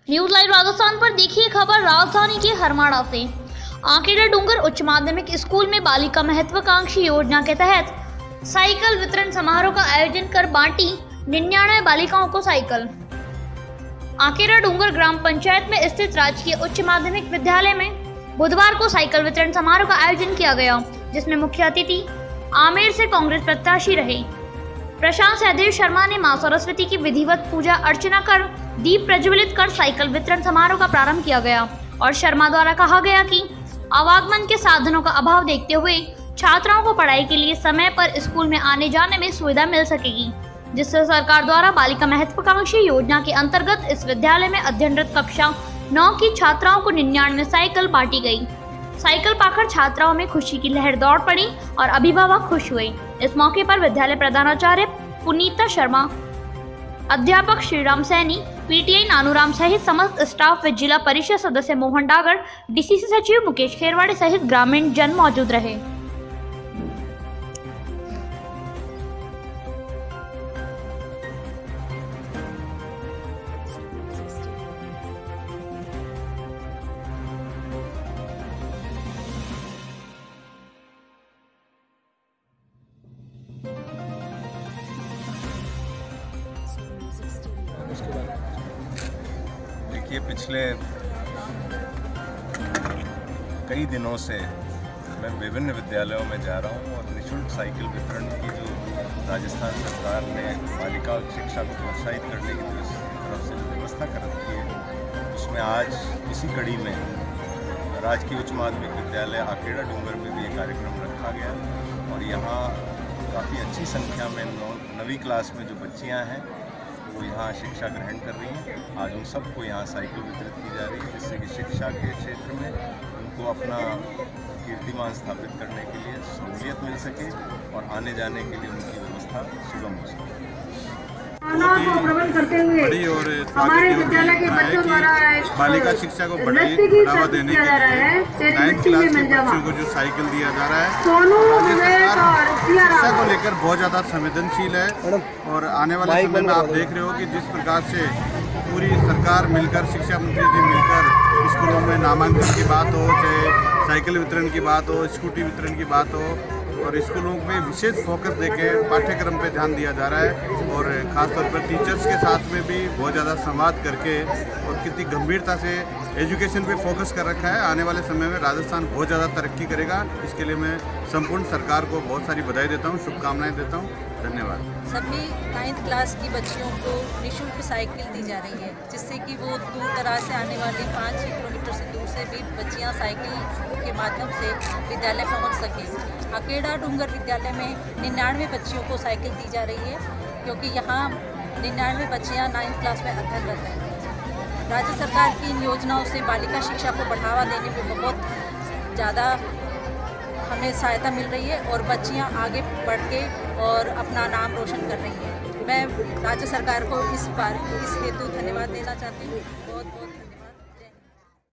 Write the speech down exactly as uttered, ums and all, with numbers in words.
News live Rajasthan पर देखिए खबर राजधानी के हरमाड़ा से। आंकेड़ा डूंगर उच्च माध्यमिक स्कूल में बालिका महत्वाकांक्षी योजना के तहत साइकिल वितरण समारोह का आयोजन कर बांटी निन्यानवे बालिकाओं को साइकिल। आंकेड़ा डूंगर ग्राम पंचायत में स्थित राजकीय उच्च माध्यमिक विद्यालय में बुधवार को साइकिल वितरण समारोह का आयोजन किया गया, जिसमें मुख्य अतिथि आमेर से कांग्रेस प्रत्याशी रहे प्रशांत सहदेव शर्मा ने मां सरस्वती की विधिवत पूजा अर्चना कर दीप प्रज्वलित कर साइकिल वितरण समारोह का प्रारंभ किया गया। और शर्मा द्वारा कहा गया कि आवागमन के साधनों का अभाव देखते हुए छात्राओं को पढ़ाई के लिए समय पर स्कूल में आने जाने में सुविधा मिल सकेगी, जिससे सरकार द्वारा बालिका महत्वाकांक्षी योजना के अंतर्गत इस विद्यालय में अध्ययनरत कक्षा नौ की छात्राओं को निन्यानवे साइकिल बांटी गई। साइकिल पाकर छात्राओं में खुशी की लहर दौड़ पड़ी और अभिभावक खुश हुए। इस मौके पर विद्यालय प्रधानाचार्य पुनीता शर्मा, अध्यापक श्रीराम सैनी, पीटीआई नानूराम सहित समस्त स्टाफ व जिला परिषद सदस्य मोहन डागर, डीसीसी सचिव मुकेश खेरवाड़े सहित ग्रामीण जन मौजूद रहे। देखिए, पिछले कई दिनों से मैं विभिन्न विद्यालयों में जा रहा हूं और निःशुल्क साइकिल वितरण की जो राजस्थान सरकार ने बालिका शिक्षा को प्रोत्साहित करने की तरफ से व्यवस्था कर रखी है, उसमें आज इसी कड़ी में राजकीय उच्च माध्यमिक विद्यालय आंकेड़ा डूंगर में भी ये कार्यक्रम रखा गया और यहाँ काफ़ी अच्छी संख्या में नौ नवीं क्लास में जो बच्चियाँ हैं वो यहाँ शिक्षा ग्रहण कर रही हैं। आज उन सबको यहाँ साइकिल वितरित की जा रही है, जिससे कि शिक्षा के क्षेत्र में उनको अपना कीर्तिमान स्थापित करने के लिए सहूलियत मिल सके और आने जाने के लिए उनकी व्यवस्था सुगम हो सके। बड़ी और हमारे विद्यालय के बच्चों द्वारा बालिका शिक्षा को बढ़ावा देने के लिए नाइन्थ क्लास के बच्चों को जो साइकिल दिया जा रहा है, राज्य सरकार शिक्षा को लेकर बहुत ज़्यादा संवेदनशील है और आने वाले समय में आप देख रहे हो कि जिस प्रकार से पूरी सरकार मिलकर, शिक्षा मंत्री जी मिलकर स्कूलों में नामांकन की बात हो, चाहे साइकिल वितरण की बात हो, स्कूटी वितरण की बात हो, और स्कूलों में विशेष फोकस देके पाठ्यक्रम पे ध्यान दिया जा रहा है और ख़ासतौर पर टीचर्स के साथ में भी बहुत ज़्यादा संवाद करके और कितनी गंभीरता से एजुकेशन पे फोकस कर रखा है। आने वाले समय में राजस्थान बहुत ज़्यादा तरक्की करेगा। इसके लिए मैं संपूर्ण सरकार को बहुत सारी बधाई देता हूँ, शुभकामनाएं देता हूँ। धन्यवाद। सभी नाइन्थ क्लास की बच्चियों को निःशुल्क साइकिल दी जा रही है, जिससे कि वो दूर दराज से आने वाली पाँच छः किलोमीटर से दूर से भी बच्चियाँ साइकिल के माध्यम से विद्यालय पहुंच सकें। आंकेड़ा डूंगर विद्यालय में निन्यानवे बच्चियों को साइकिल दी जा रही है, क्योंकि यहाँ निन्यानवे बच्चियाँ नाइन्थ क्लास में अध्ययनरत हैं। राज्य सरकार की इन योजनाओं से बालिका शिक्षा को बढ़ावा देने में बहुत ज़्यादा हमें सहायता मिल रही है और बच्चियां आगे बढ़ के और अपना नाम रोशन कर रही हैं। मैं राज्य सरकार को इस बार इस हेतु धन्यवाद देना चाहती हूँ। बहुत बहुत